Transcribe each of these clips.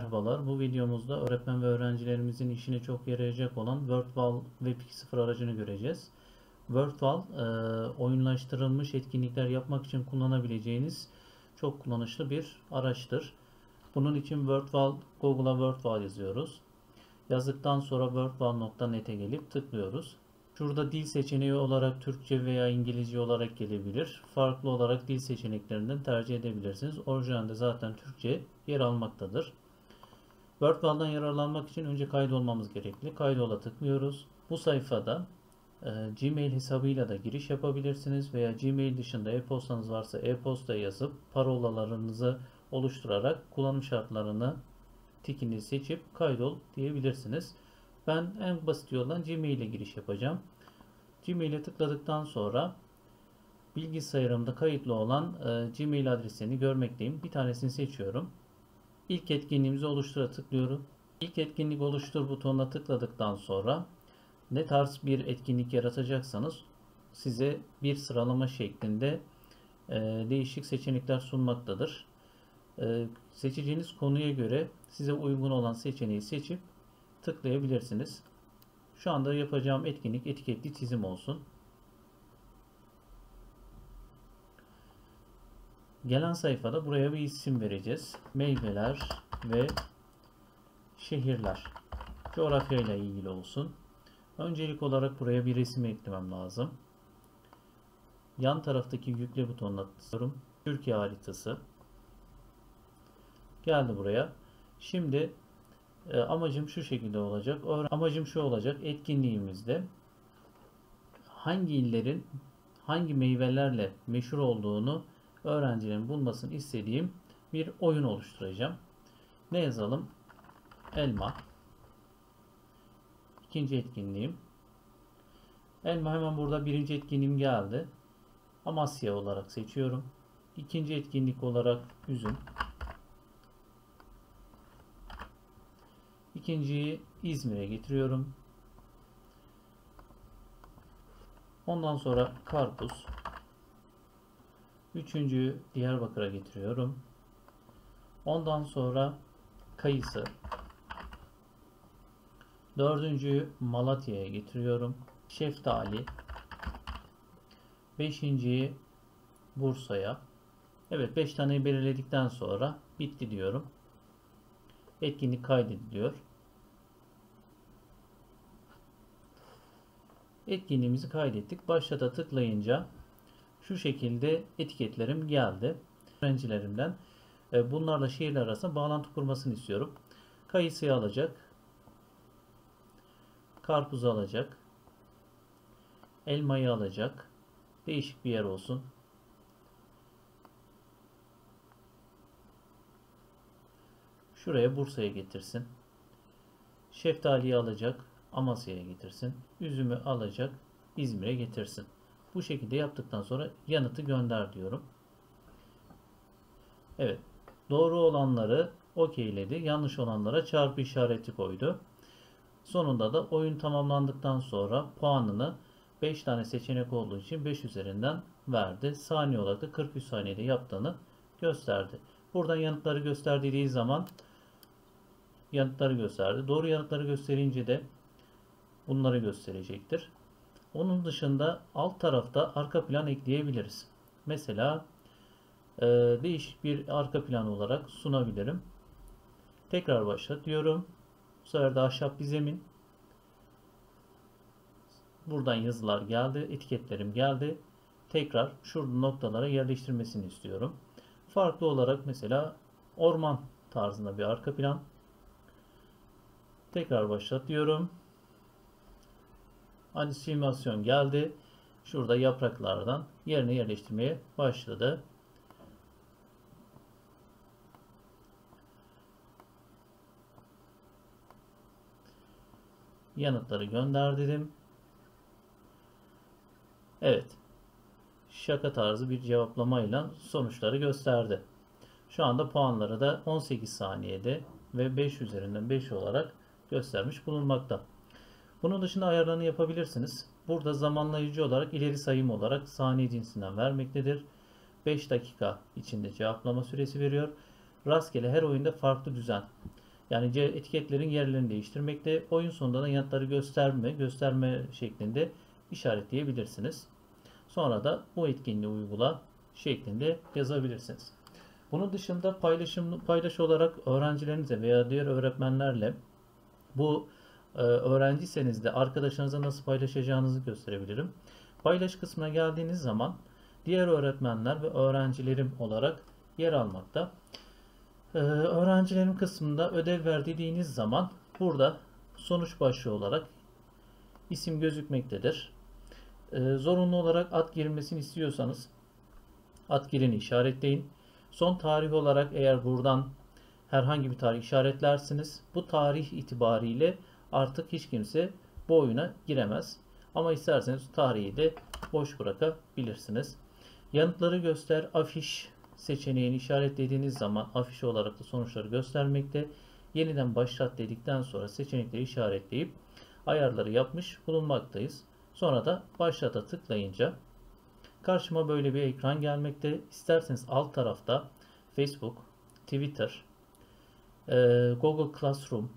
Merhabalar, bu videomuzda öğretmen ve öğrencilerimizin işine çok yarayacak olan WordWall Web 2.0 aracını göreceğiz. WordWall, oyunlaştırılmış etkinlikler yapmak için kullanabileceğiniz çok kullanışlı bir araçtır. Bunun için Google'a WordWall yazıyoruz. Yazdıktan sonra wordwall.net'e gelip tıklıyoruz. Şurada dil seçeneği olarak Türkçe veya İngilizce olarak gelebilir. Farklı olarak dil seçeneklerinden tercih edebilirsiniz. Orijinalde zaten Türkçe yer almaktadır. WordWall'dan yararlanmak için önce kaydolmamız gerekli. Kaydola tıklıyoruz. Bu sayfada Gmail hesabıyla da giriş yapabilirsiniz veya Gmail dışında e-postanız varsa e-posta yazıp parolalarınızı oluşturarak kullanım şartlarını tikini seçip kaydol diyebilirsiniz. Ben en basit yoldan Gmail ile giriş yapacağım. Gmail'e tıkladıktan sonra bilgisayarımda kayıtlı olan Gmail adresini görmekteyim. Bir tanesini seçiyorum. İlk etkinliğimizi oluştura tıklıyorum. İlk etkinlik oluştur butonuna tıkladıktan sonra ne tarz bir etkinlik yaratacaksanız size bir sıralama şeklinde değişik seçenekler sunmaktadır. Seçeceğiniz konuya göre size uygun olan seçeneği seçip tıklayabilirsiniz. Şu anda yapacağım etkinlik etiketli çizim olsun. Gelen sayfada buraya bir isim vereceğiz. Meyveler ve şehirler. Coğrafya ile ilgili olsun. Öncelik olarak buraya bir resim eklemem lazım. Yan taraftaki yükle butonuna tıklıyorum. Türkiye haritası. Geldi buraya. Şimdi amacım şu şekilde olacak. Amacım şu olacak. Etkinliğimizde hangi illerin hangi meyvelerle meşhur olduğunu öğrencilerin bulmasını istediğim bir oyun oluşturacağım. Ne yazalım? Elma. İkinci etkinliğim. Elma hemen burada birinci etkinliğim geldi. Amasya olarak seçiyorum. İkinci etkinlik olarak üzüm. İkinciyi İzmir'e getiriyorum. Ondan sonra karpuz. Üçüncüyü Diyarbakır'a getiriyorum. Ondan sonra kayısı. Dördüncüyü Malatya'ya getiriyorum. Şeftali. Beşinciyi Bursa'ya. Evet, 5 taneyi belirledikten sonra bitti diyorum. Etkinlik kaydediliyor. Etkinliğimizi kaydettik. Başlata tıklayınca şu şekilde etiketlerim geldi. Öğrencilerimden bunlarla şehirler arasında bağlantı kurmasını istiyorum. Kayısıyı alacak. Karpuzu alacak. Elmayı alacak. Değişik bir yer olsun. Şuraya Bursa'ya getirsin. Şeftaliyi alacak. Amasya'ya getirsin. Üzümü alacak. İzmir'e getirsin. Bu şekilde yaptıktan sonra yanıtı gönder diyorum. Evet. Doğru olanları okeyledi. Yanlış olanlara çarpı işareti koydu. Sonunda da oyun tamamlandıktan sonra puanını 5 tane seçenek olduğu için 5 üzerinden verdi. Saniye olarak da 43 saniyede yaptığını gösterdi. Buradan yanıtları göster dediği zaman yanıtları gösterdi. Doğru yanıtları gösterince de bunları gösterecektir. Onun dışında alt tarafta arka plan ekleyebiliriz. Mesela değişik bir arka plan olarak sunabilirim. Tekrar başlat diyorum. Bu sefer de ahşap bir zemin. Buradan yazılar geldi. Etiketlerim geldi. Tekrar şurada noktalara yerleştirmesini istiyorum. Farklı olarak mesela orman tarzında bir arka plan. Tekrar başlat diyorum. Animasyon geldi. Şurada yapraklardan yerine yerleştirmeye başladı. Yanıtları gönder dedim. Evet. Şaka tarzı bir cevaplamayla sonuçları gösterdi. Şu anda puanları da 18 saniyede ve 5 üzerinden 5 olarak göstermiş bulunmakta. Bunun dışında ayarlarını yapabilirsiniz. Burada zamanlayıcı olarak ileri sayım olarak saniye cinsinden vermektedir. 5 dakika içinde cevaplama süresi veriyor. Rastgele her oyunda farklı düzen Yani etiketlerin yerlerini değiştirmekte. Oyun sonunda da yanıtları gösterme şeklinde işaretleyebilirsiniz. Sonra da bu etkinliği uygula şeklinde yazabilirsiniz. Bunun dışında paylaş olarak öğrencilerinize veya diğer öğretmenlerle bu öğrenciyseniz de arkadaşlarınıza nasıl paylaşacağınızı gösterebilirim. Paylaş kısmına geldiğiniz zaman diğer öğretmenler ve öğrencilerim olarak yer almakta. Öğrencilerim kısmında ödev ver dediğiniz zaman burada sonuç başlığı olarak isim gözükmektedir. Zorunlu olarak ad girilmesini istiyorsanız ad girini işaretleyin. Son tarih olarak eğer buradan herhangi bir tarih işaretlersiniz. Bu tarih itibariyle artık hiç kimse bu oyuna giremez. Ama isterseniz tarihi de boş bırakabilirsiniz. Yanıtları göster, afiş seçeneğini işaretlediğiniz zaman afiş olarak da sonuçları göstermekte. Yeniden başlat dedikten sonra seçenekleri işaretleyip ayarları yapmış bulunmaktayız. Sonra da başlata tıklayınca karşıma böyle bir ekran gelmekte. İsterseniz alt tarafta Facebook, Twitter, Google Classroom,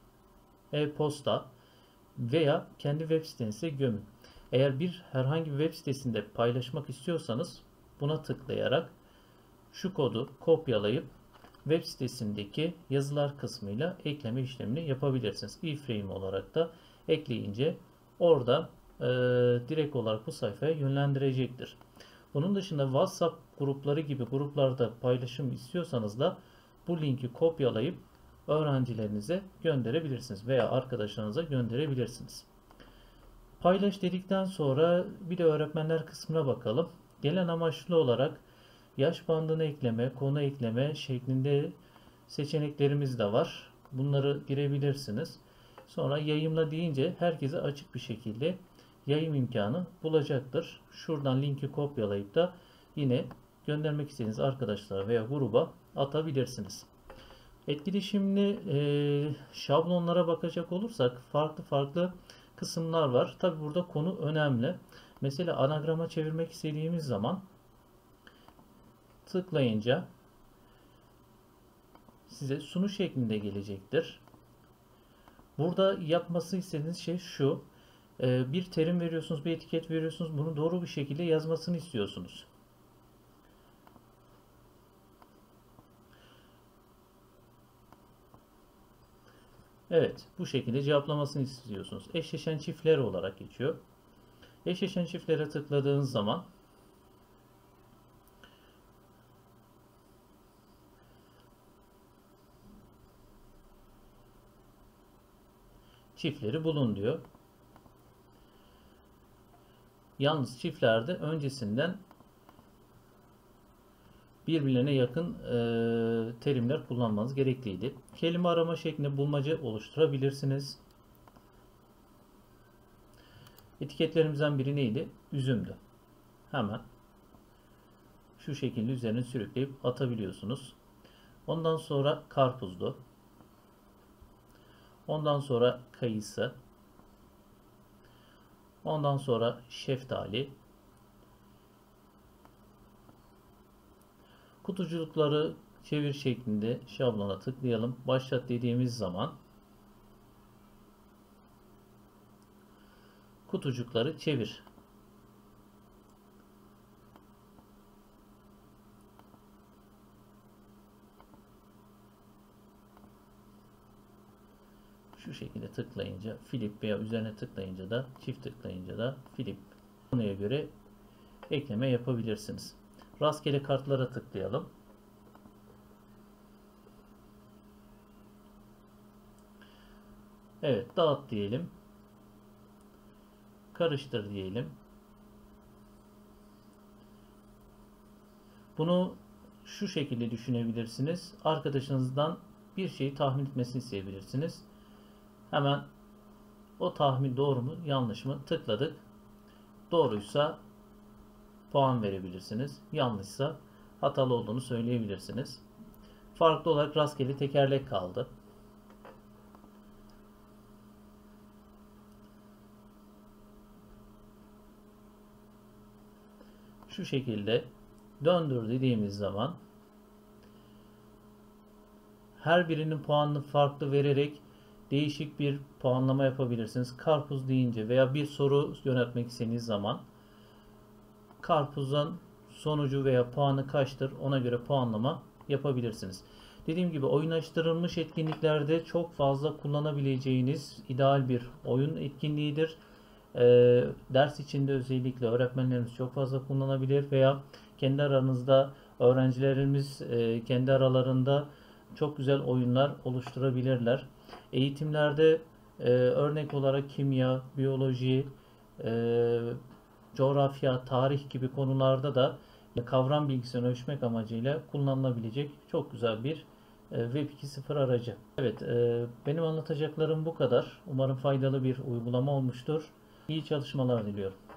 e-posta veya kendi web sitenize gömün. Eğer herhangi bir web sitesinde paylaşmak istiyorsanız buna tıklayarak şu kodu kopyalayıp web sitesindeki yazılar kısmıyla ekleme işlemini yapabilirsiniz. iframe olarak da ekleyince orada direkt olarak bu sayfaya yönlendirecektir. Bunun dışında WhatsApp grupları gibi gruplarda paylaşım istiyorsanız da bu linki kopyalayıp öğrencilerinize gönderebilirsiniz veya arkadaşlarınıza gönderebilirsiniz. Paylaş dedikten sonra bir de öğretmenler kısmına bakalım. Gelen amaçlı olarak yaş bandını ekleme, konu ekleme şeklinde seçeneklerimiz de var. Bunları girebilirsiniz. Sonra yayımla deyince herkese açık bir şekilde yayım imkanı bulacaktır. Şuradan linki kopyalayıp da yine göndermek istediğiniz arkadaşlara veya gruba atabilirsiniz. Etkileşimli şablonlara bakacak olursak farklı kısımlar var. Tabi burada konu önemli. Mesela anagrama çevirmek istediğimiz zaman tıklayınca size sunu şeklinde gelecektir. Burada yapması istediğiniz şey şu. Bir terim veriyorsunuz, bir etiket veriyorsunuz. Bunu doğru bir şekilde yazmasını istiyorsunuz. Evet, bu şekilde cevaplamasını istiyorsunuz. Eşleşen çiftler olarak geçiyor. Eşleşen çiftlere tıkladığınız zaman çiftleri bulun diyor. Yalnız çiftlerde öncesinden birbirlerine yakın terimler kullanmanız gerekliydi. Kelime arama şeklinde bulmaca oluşturabilirsiniz. Etiketlerimizden biri neydi? Üzümdü. Hemen şu şekilde üzerine sürükleyip atabiliyorsunuz. Ondan sonra karpuzdu. Ondan sonra kayısı. Ondan sonra şeftali. Kutucukları çevir şeklinde şablona tıklayalım. Başlat dediğimiz zaman kutucukları çevir. Şu şekilde tıklayınca flip veya üzerine tıklayınca da çift tıklayınca da flip konuya göre ekleme yapabilirsiniz. Rastgele kartlara tıklayalım. Evet, dağıt diyelim. Karıştır diyelim. Bunu şu şekilde düşünebilirsiniz. Arkadaşınızdan bir şeyi tahmin etmesini isteyebilirsiniz. Hemen o tahmin doğru mu yanlış mı tıkladık. Doğruysa puan verebilirsiniz. Yanlışsa hatalı olduğunu söyleyebilirsiniz. Farklı olarak rastgele tekerlek kaldı. Şu şekilde döndür dediğimiz zaman Her birinin puanını farklı vererek değişik bir puanlama yapabilirsiniz. Karpuz deyince veya bir soru yöneltmek istediğiniz zaman karpuzdan sonucu veya puanı kaçtır, ona göre puanlama yapabilirsiniz. Dediğim gibi oyunlaştırılmış etkinliklerde çok fazla kullanabileceğiniz ideal bir oyun etkinliğidir. Ders içinde özellikle öğretmenlerimiz çok fazla kullanabilir veya kendi aranızda öğrencilerimiz kendi aralarında çok güzel oyunlar oluşturabilirler. Eğitimlerde örnek olarak kimya, biyoloji, coğrafya, tarih gibi konularda da kavram bilgisini ölçmek amacıyla kullanılabilecek çok güzel bir Web 2.0 aracı. Evet, benim anlatacaklarım bu kadar. Umarım faydalı bir uygulama olmuştur. İyi çalışmalar diliyorum.